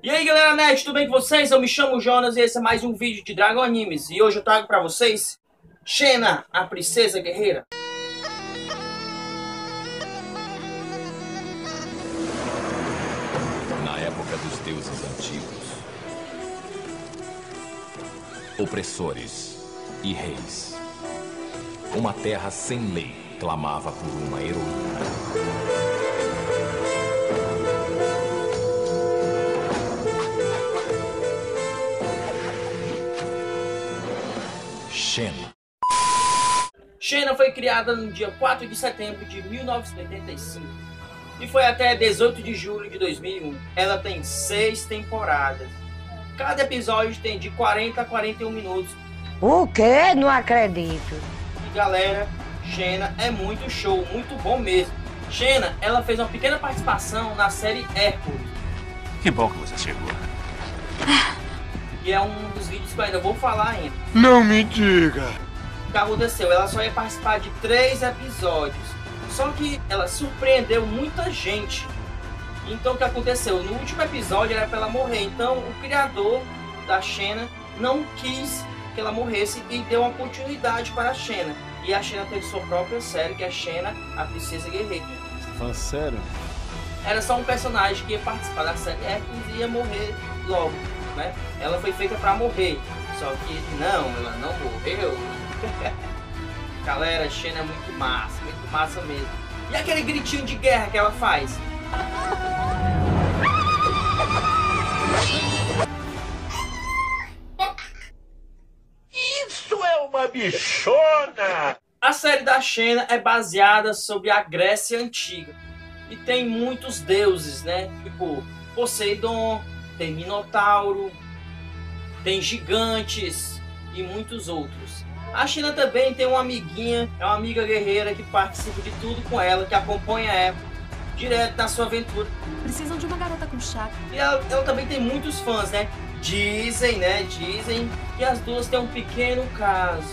E aí galera net, tudo bem com vocês? Eu me chamo Jonas e esse é mais um vídeo de Dragon Animes. E hoje eu trago pra vocês Xena, a princesa guerreira. Na época dos deuses antigos, opressores e reis, uma terra sem lei clamava por uma heroína. Xena. Xena foi criada no dia 4 de setembro de 1985 e foi até 18 de julho de 2001. Ela tem 6 temporadas. Cada episódio tem de 40 a 41 minutos. O quê? Não acredito. E galera, Xena é muito show, muito bom mesmo. Xena, ela fez uma pequena participação na série Hércules. Que bom que você chegou. E é um dos vídeos que eu ainda vou falar ainda. Não me diga! O que aconteceu? Ela só ia participar de 3 episódios. Só que ela surpreendeu muita gente. Então o que aconteceu? No último episódio era para ela morrer. Então o criador da Xena não quis que ela morresse e deu uma continuidade para a Xena. E a Xena teve sua própria série, que é Xena, a princesa guerreira. Fala sério? Era só um personagem que ia participar da série Hércules e ia morrer logo, né? Ela foi feita para morrer. Só que não, ela não morreu. Galera, Xena é muito massa mesmo. E aquele gritinho de guerra que ela faz? Isso é uma bichona! A série da Xena é baseada sobre a Grécia Antiga. E tem muitos deuses, né? Tipo, Poseidon, tem Minotauro, tem gigantes e muitos outros. A Xena também tem uma amiguinha, é uma amiga guerreira que participa de tudo com ela, que acompanha ela direto na sua aventura. Precisam de uma garota com chá. E ela também tem muitos fãs, né? Dizem que as duas têm um pequeno caso.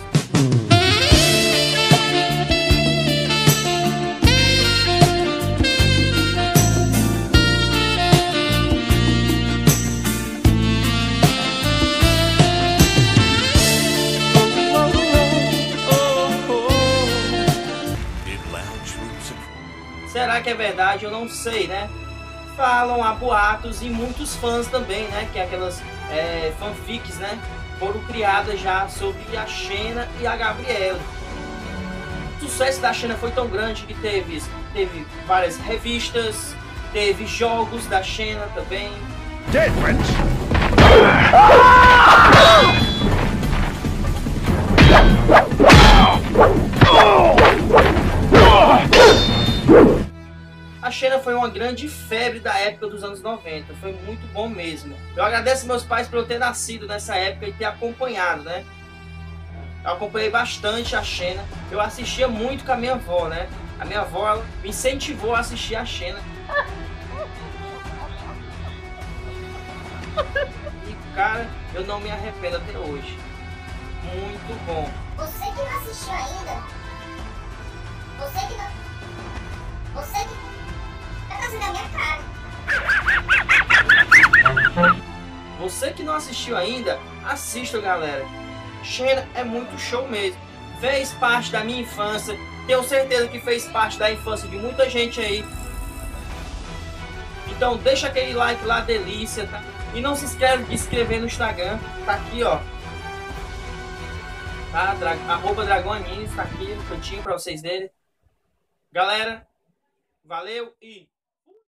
Será que é verdade? Eu não sei, né? Falam, há boatos e muitos fãs também, né? Que aquelas fanfics, né? Foram criadas já sobre a Xena e a Gabriela. O sucesso da Xena foi tão grande que teve várias revistas, teve jogos da Xena também. A Xena foi uma grande febre da época dos anos 90, foi muito bom mesmo. Eu agradeço meus pais por eu ter nascido nessa época e ter acompanhado, né? Eu acompanhei bastante a Xena, eu assistia muito com a minha avó, né? A minha avó ela me incentivou a assistir a Xena. E cara, eu não me arrependo até hoje. Muito bom. Você que não assistiu ainda? Você que tá fazendo a minha cara. Você que não assistiu ainda, assista, galera. Xena é muito show mesmo. Fez parte da minha infância. Tenho certeza que fez parte da infância de muita gente aí. Então deixa aquele like lá, delícia, tá? E não se esquece de se inscrever no Instagram. Tá aqui, ó. Tá? @Dragon Animes, tá aqui no cantinho pra vocês verem. Galera, valeu e...